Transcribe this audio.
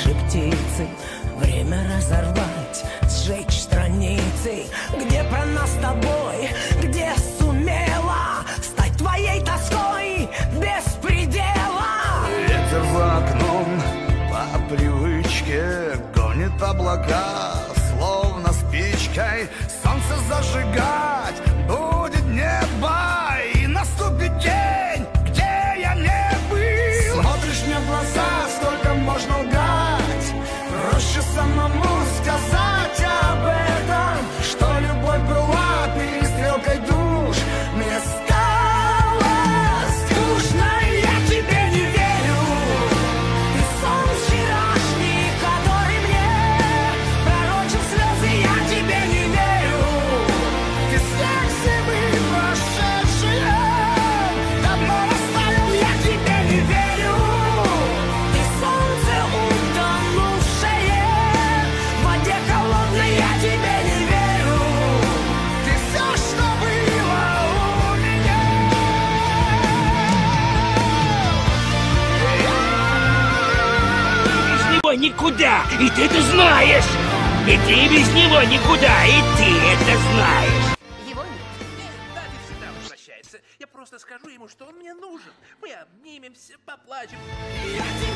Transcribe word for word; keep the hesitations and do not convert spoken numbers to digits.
наши птицы. Время разорвать, сжечь страницы, где про нас с тобой, где сумела стать твоей тоской без предела. Ветер за окном по привычке гонит облака, словно спичкой солнце зажигать будет небо, и наступит день, где я не был. Смотришь мне в глаза, сколько можно лгать, проще самому сказать об этом, что любовь была перестрелкой душ. Мне стало скучно, я тебе не верю. Ты сон вчерашний, который мне пророчил слезы, я тебе не верю. Ты снег зимы прошедшие давно оставил, я тебе не верю. Ты солнце утонувшее в воде холодной, я тебе не верю. Ты все, что было у меня. Без него никуда, и ты это знаешь! И ты без него никуда, и ты это знаешь! Его нет. Нет, Даффи всегда возвращается. Я просто скажу ему, что он мне нужен. Мы обнимемся, поплачем. Я